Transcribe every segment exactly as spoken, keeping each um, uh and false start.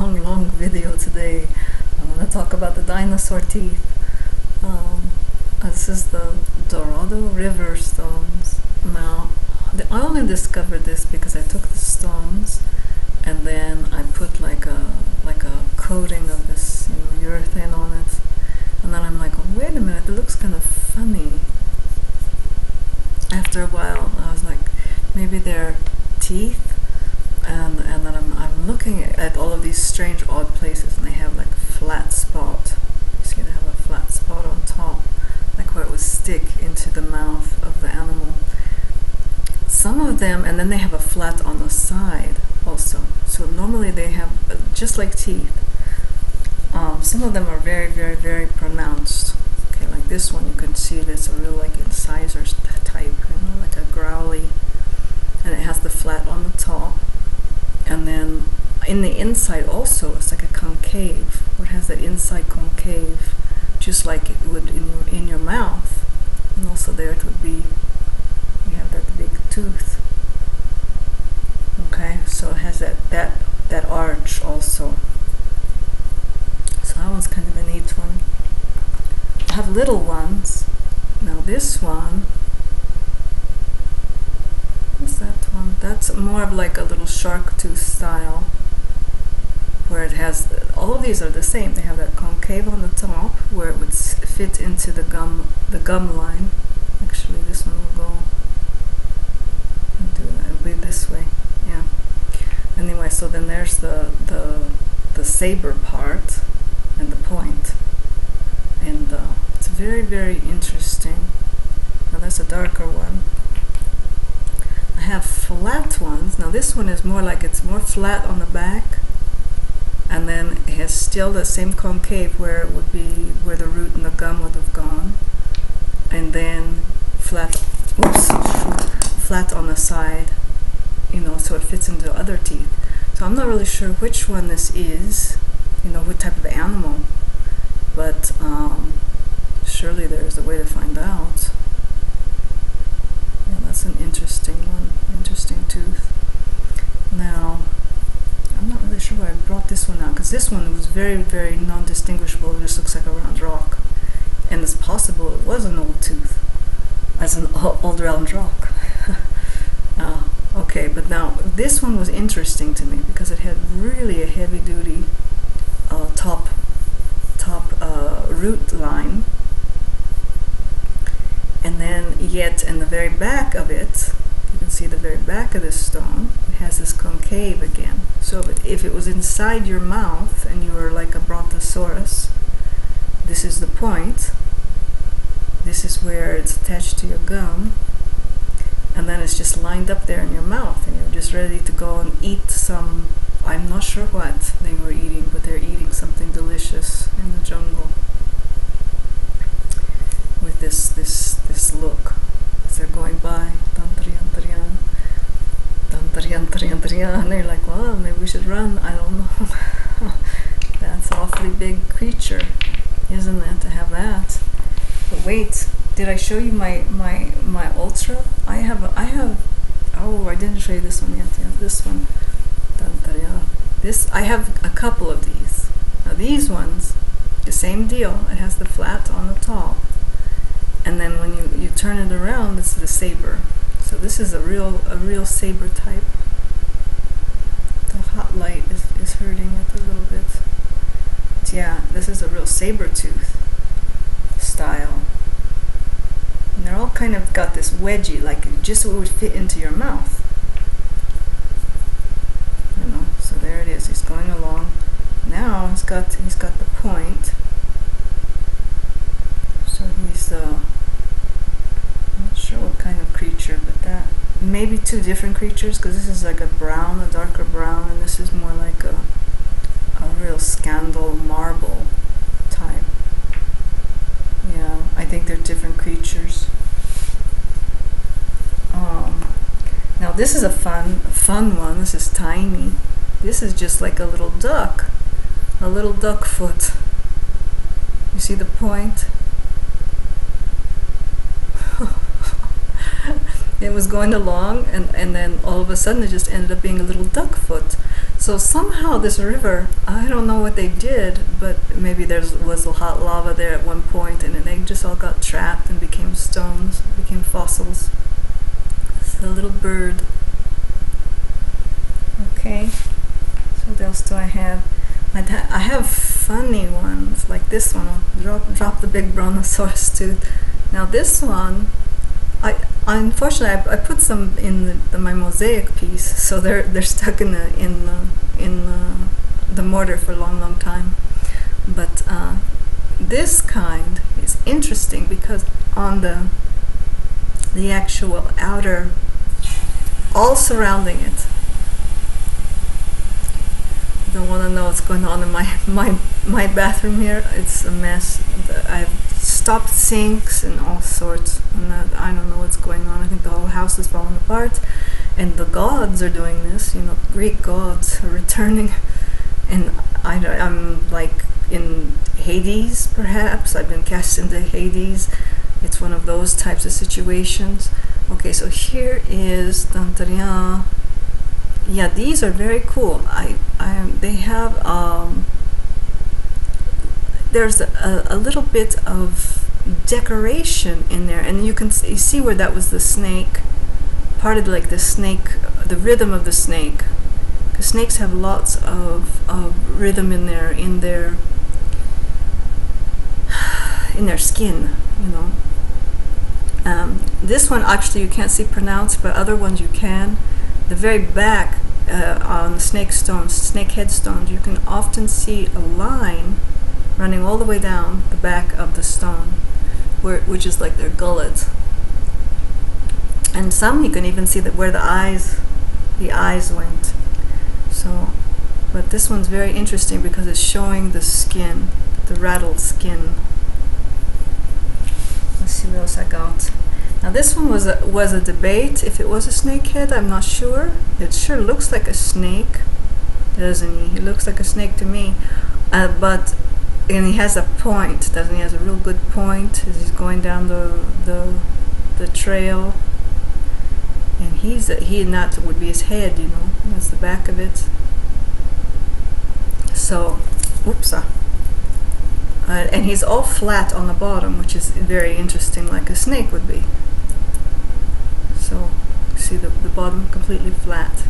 long, long video today. I'm going to talk about the dinosaur teeth. Um, this is the Dorado River stones. Now, the, I only discovered this because I took the stones and then I put like a like a coating of this, you know, urethane on it. And then I'm like, oh, wait a minute, it looks kind of funny. After a while, I was like, maybe they're teeth. And and then I'm I'm looking at all of these strange odd places, and they have like a flat spot. You see, they have a flat spot on top, like where it would stick into the mouth of the animal. Some of them, and then they have a flat on the side also. So normally they have just like teeth. Um, some of them are very, very, very pronounced. Okay, like this one, you can see that's a real like incisor type, you know, like a growly, and it has the flat on the top. And then in the inside also, it's like a concave. It has that inside concave, just like it would in your, in your mouth. And also there it would be, you have that big tooth. Okay, so it has that, that, that arch also. So that one's kind of a neat one. I have little ones. Now this one, what's that one? That's more of like a little shark tooth style, where it has, all of these are the same. They have that concave on the top where it would fit into the gum, the gum line. Actually, this one will go into, it'll be this way. Yeah. Anyway, so then there's the the the saber part and the point, and uh, it's very, very interesting. Now that's a darker one. I have flat ones. Now this one is more like, it's more flat on the back, and then it has still the same concave where it would be, where the root and the gum would have gone, and then flat, oops, flat on the side, you know, so it fits into other teeth. So I'm not really sure which one this is, you know, what type of animal, but um, surely there's a way to find out. Yeah, that's an interesting one, interesting tooth. Now, I'm not really sure why I brought this one out, because this one was very, very non-distinguishable. It just looks like a round rock. And it's possible it was an old tooth, as an old round rock. uh, okay, but now, this one was interesting to me, because it had really a heavy-duty uh, top, top uh, root line. And then yet in the very back of it, you can see the very back of this stone, it has this concave again. So if it was inside your mouth and you were like a brontosaurus, this is the point. This is where it's attached to your gum. And then it's just lined up there in your mouth, and you're just ready to go and eat some, I'm not sure what they were eating, but they're eating something delicious in the jungle. With this this this look as they're going by, Tantriyan Triyan, Tantriyan Triyan Triyan, and they're like, well, maybe we should run. I don't know. That's an awfully big creature, isn't it, to have that? But wait, did I show you my my my ultra? I have a, I have. Oh, I didn't show you this one yet. Yeah, this one. Tantriyan. This I have a couple of these. Now these ones, the same deal. It has the flat on the top. And then when you, you turn it around, it's the saber. So this is a real a real saber type. The hot light is, is hurting it a little bit. But yeah, this is a real saber tooth style. And they're all kind of got this wedgie, like just what would fit into your mouth. You know, so there it is. He's going along. Now he's got he's got the point. So he's uh, I'm not sure what kind of creature, but that maybe two different creatures, because this is like a brown, a darker brown, and this is more like a a real scandal marble type. Yeah, I think they're different creatures. Um, now this is a fun fun one. This is tiny. This is just like a little duck, a little duck foot. You see the point? It was going along, and, and then all of a sudden it just ended up being a little duck foot. So somehow this river, I don't know what they did, but maybe there was a hot lava there at one point, and they just all got trapped and became stones, became fossils. It's a little bird. Okay, so what else do I have? I have funny ones, like this one. I'll drop, drop the big brontosaurus tooth. Now this one, I unfortunately I, I put some in the, the, my mosaic piece, so they're they're stuck in the in the in the, the mortar for a long, long time. But uh, this kind is interesting because on the the actual outer, all surrounding it. Don't want to know what's going on in my my my bathroom here. It's a mess. The, I've stopped sinks and all sorts, and that, I don't know what's going on. I think the whole house is falling apart, and the gods are doing this. You know, Greek gods are returning, and I, I'm like in Hades, perhaps. I've been cast into Hades. It's one of those types of situations. Okay, so here is Tantaria. Yeah, these are very cool. I, I, they have, um, there's a, a little bit of decoration in there, and you can see, you see where that was the snake, part of like the snake, the rhythm of the snake. Because snakes have lots of, of rhythm in their, in their, in their skin, you know. Um, this one actually you can't see pronounced, but other ones you can. The very back uh, on snake stones, snake headstones, you can often see a line running all the way down the back of the stone, where, which is like their gullet. And some you can even see that where the eyes, the eyes went. So, but this one's very interesting because it's showing the skin, the rattled skin. Let's see what else I got. Now this one was a, was a debate if it was a snake head. I'm not sure. It sure looks like a snake, doesn't he? He looks like a snake to me. Uh, but and he has a point, doesn't he? He has a real good point as he's going down the the the trail. And he's a, he and that would be his head, you know. That's the back of it. So, oops. Uh, Uh, and he's all flat on the bottom, which is very interesting, like a snake would be. So, see the, the bottom completely flat.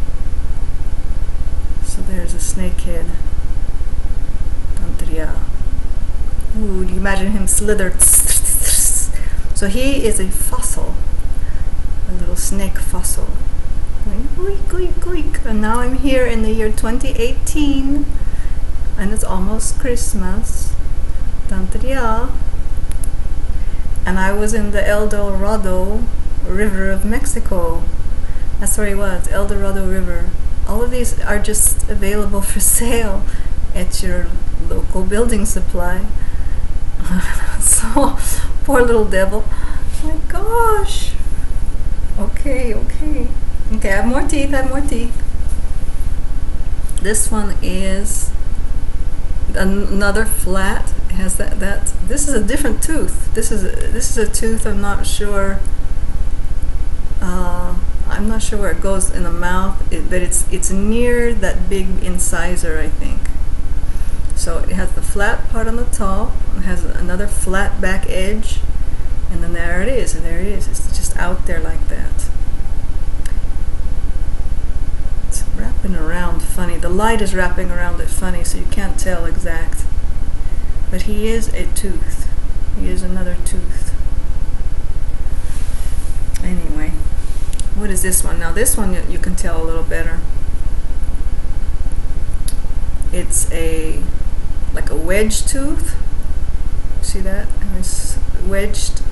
So there's a snake head. Tantaria. Ooh, do you imagine him slither? So he is a fossil, a little snake fossil. Goink, goink, goink. And now I'm here in the year twenty eighteen, and it's almost Christmas. Tantaria. And I was in the El Dorado River of Mexico. That's where he was, El Dorado River. All of these are just available for sale at your local building supply. So, poor little devil. Oh my gosh. Okay, okay. Okay, I have more teeth, I have more teeth. This one is another flat. It has that, that, this is a different tooth. This is a, this is a tooth, I'm not sure. Uh, I'm not sure where it goes in the mouth, it, but it's it's near that big incisor, I think. So it has the flat part on the top, it has another flat back edge, and then there it is, and there it is. It's just out there like that. It's wrapping around funny. The light is wrapping around it funny, so you can't tell exact. But he is a tooth. He is another tooth. Anyway, what is this one? Now this one you, you can tell a little better. It's a like a wedge tooth. See that? It's wedged.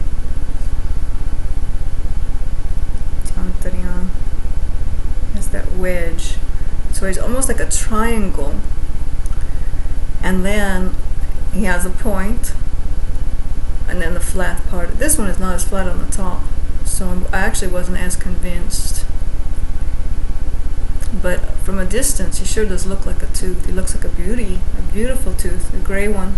Tantaria. It's that wedge. So it's almost like a triangle. And then he has a point, and then the flat part. This one is not as flat on the top, so I actually wasn't as convinced. But from a distance, he sure does look like a tooth. He looks like a beauty, a beautiful tooth, a gray one.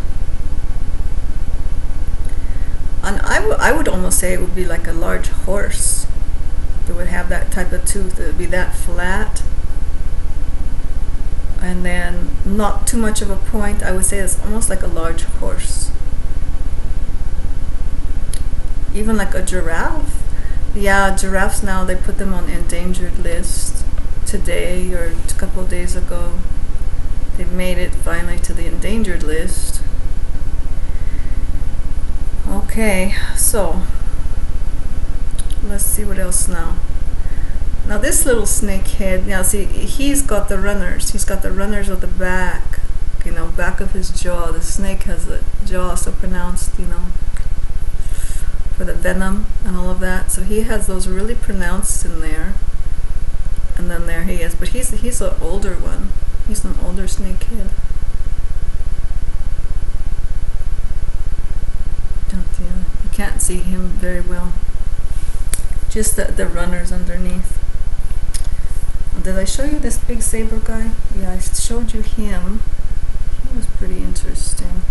And I, w I would almost say it would be like a large horse that would have that type of tooth. It would be that flat. and then not too much of a point. I would say it's almost like a large horse. Even like a giraffe. Yeah, giraffes now, they put them on endangered list today or a couple of days ago. They made it finally to the endangered list. Okay, so let's see what else now. Now this little snakehead, now see, he's got the runners. He's got the runners of the back, you know, back of his jaw. The snake has the jaw so pronounced, you know, for the venom and all of that. So he has those really pronounced in there. And then there he is. But he's he's an older one. He's an older snakehead. Don't you? You can't see him very well. Just the, the runners underneath. Did I show you this big saber guy? Yeah, I showed you him. He was pretty interesting.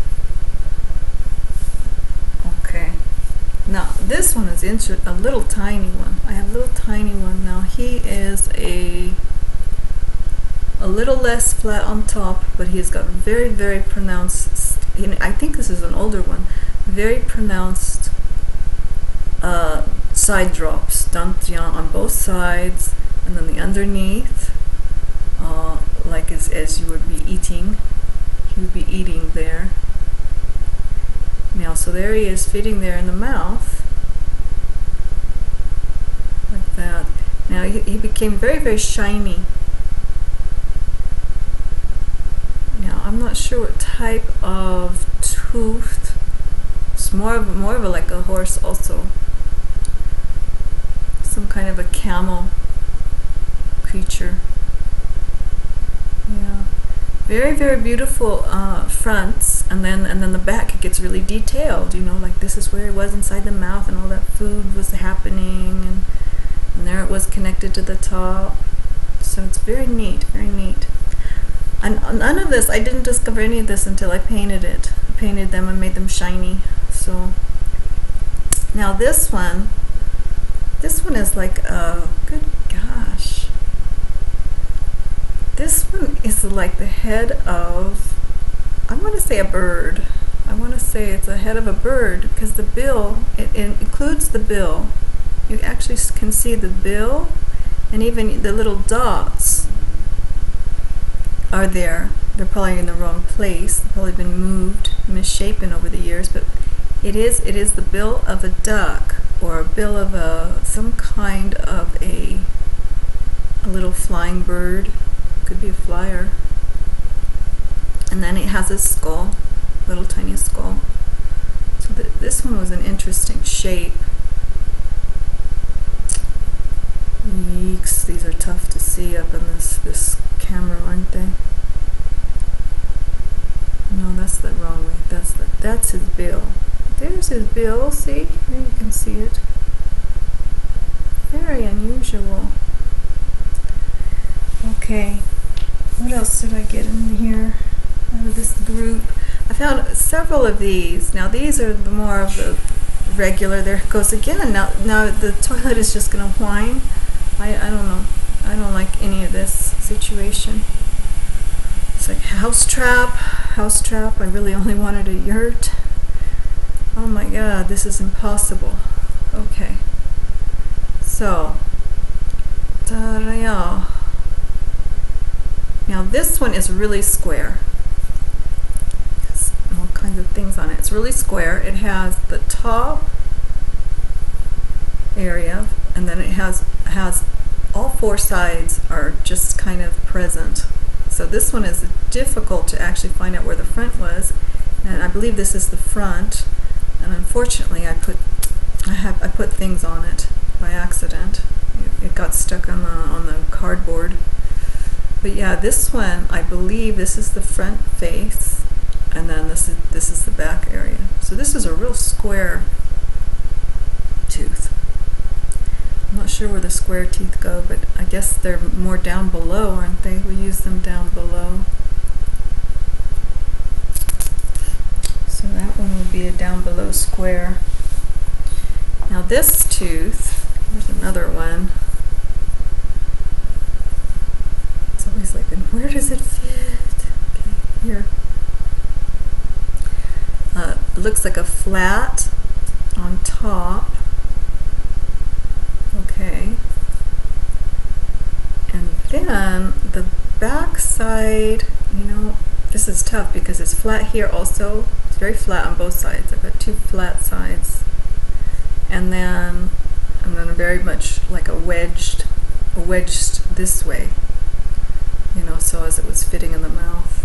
Okay. Now, this one is inter a little tiny one. I have a little tiny one. Now, he is a a little less flat on top, but he's got very, very pronounced, I think this is an older one, very pronounced uh, side drops, dantian on both sides, and then the underneath, uh, like as, as you would be eating, he would be eating there. Now, so there he is fitting there in the mouth, like that. Now he, he became very, very shiny. Now I'm not sure what type of tooth. It's more of more of a, like a horse also. Some kind of a camel creature. Yeah. Very, very beautiful uh, fronts, and then and then the back, it gets really detailed, you know, like this is where it was inside the mouth and all that food was happening, and, and there it was connected to the top. So it's very neat, very neat. And none of this, I didn't discover any of this until I painted it. I painted them and made them shiny. So now this one, this one is like, uh, good gosh. This one is like the head of, I want to say a bird. I want to say it's a head of a bird, because the bill, it, it includes the bill. You actually can see the bill, and even the little dots are there. They're probably in the wrong place. They've probably been moved, misshapen over the years, but it is it is the bill of a duck, or a bill of a some kind of a a little flying bird. Could be a flyer. And then it has a skull, little tiny skull. So th this one was an interesting shape. Yeeks, these are tough to see up in this this camera, aren't they? No, that's the wrong way. That's the that's his bill. There's his bill. See, there you can see it. Very unusual. Okay. What else did I get in here out of this group? I found several of these. Now these are the more of the regular. There it goes again. Now, now the toilet is just going to whine. I, I don't know. I don't like any of this situation. It's like house trap, house trap. I really only wanted a yurt. Oh my God, this is impossible. Okay. So, ta-da-ya. Now this one is really square. It's all kinds of things on it. It's really square. It has the top area, and then it has has all four sides are just kind of present. So this one is difficult to actually find out where the front was, and I believe this is the front. And unfortunately, I put I have I put things on it by accident. It, it got stuck on the on the cardboard. But yeah, this one, I believe this is the front face, and then this is this is the back area. So this is a real square tooth. I'm not sure where the square teeth go, but I guess they're more down below, aren't they? We use them down below. So that one would be a down below square. Now this tooth, there's another one. It's always like, where does it fit? Okay, here. Uh, it looks like a flat on top. Okay. And then the back side, you know, this is tough because it's flat here also. It's very flat on both sides. I've got two flat sides. And then, and then very much like a wedged, a wedged this way. You know, so as it was fitting in the mouth.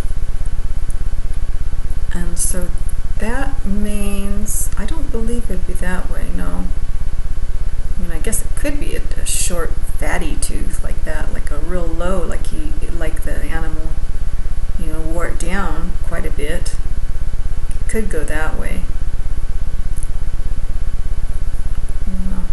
And so that means, I don't believe it'd be that way, no. I mean, I guess it could be a, a short, fatty tooth like that, like a real low, like he, like the animal, you know, wore it down quite a bit. It could go that way. Yeah.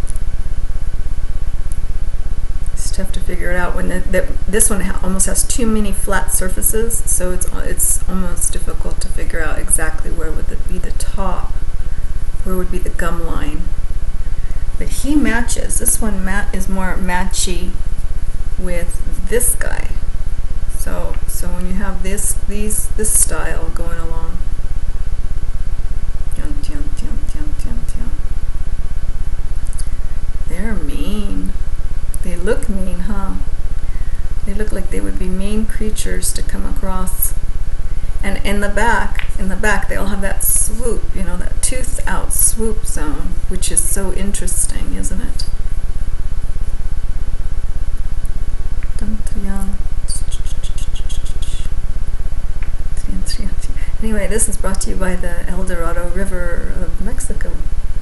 It's tough to figure it out when the, the, this one ha almost has too many flat surfaces, so it's it's almost difficult to figure out exactly where would the, be the top, where would be the gum line. But he matches. This one mat is more matchy with this guy. So so when you have this these this style going along, dun, dun, dun, dun, dun, dun. They're mean. They look mean, huh? They look like they would be mean creatures to come across. And in the back, in the back, they all have that swoop, you know, that tooth out swoop zone, which is so interesting, isn't it? Anyway, this is brought to you by the El Dorado River of Mexico.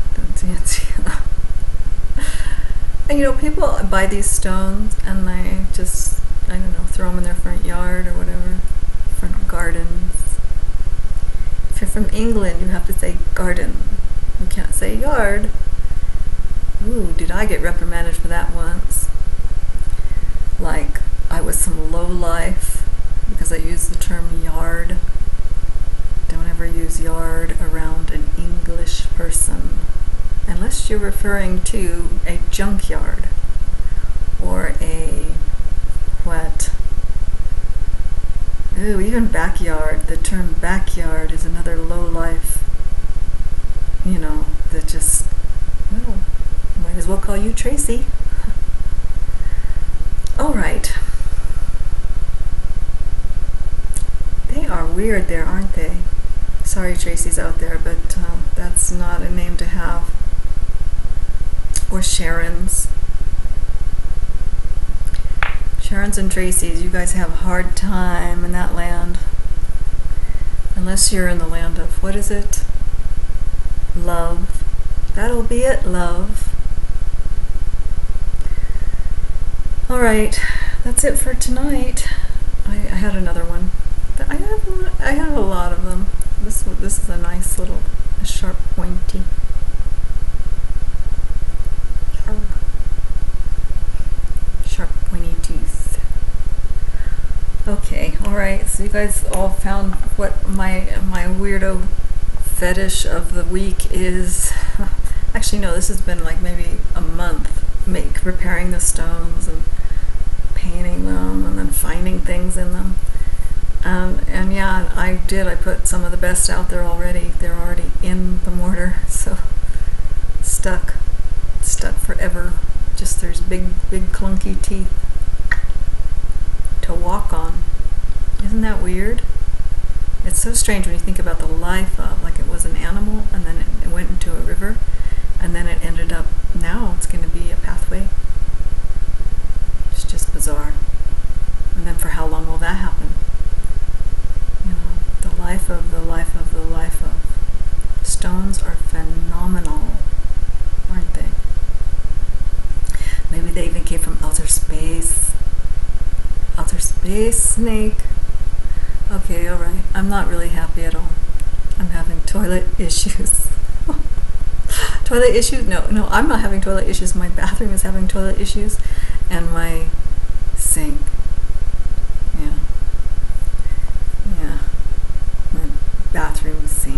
And you know, people buy these stones and they just, I don't know, throw them in their front yard or whatever. Front gardens. If you're from England, you have to say garden. You can't say yard. Ooh, did I get reprimanded for that once? Like I was some lowlife because I used the term yard. Don't ever use yard around an English person unless you're referring to a junkyard or a what? Ooh, even backyard. The term backyard is another low life, you know, that just, well, might as well call you Tracy. All right. They are weird there, aren't they? Sorry, Tracy's out there, but uh, that's not a name to have. Or Sharon's. Sharon's and Tracy's, you guys have a hard time in that land. Unless you're in the land of, what is it? Love. That'll be it, love. Alright, that's it for tonight. I, I had another one. I have, I have a lot of them. This, this is a nice little, a sharp, pointy. Sharp, pointy tooth. Okay, alright, so you guys all found what my my weirdo fetish of the week is. Actually, no, this has been like maybe a month, make repairing the stones and painting them and then finding things in them. Um, and yeah, I did, I put some of the best out there already. They're already in the mortar, so stuck, stuck forever. Just there's big, big clunky teeth to walk on. Isn't that weird? It's so strange when you think about the life of, like it was an animal and then it, it went into a river and then it ended up, now it's going to be a pathway. It's just bizarre. And then for how long will that happen? You know, the life of the life of the life of. Stones are phenomenal, aren't they? Maybe they even came from outer space. Outer space snake. Okay, alright. I'm not really happy at all. I'm having toilet issues. Toilet issues? No, no, I'm not having toilet issues. My bathroom is having toilet issues. And my sink. Yeah. Yeah. My bathroom sink.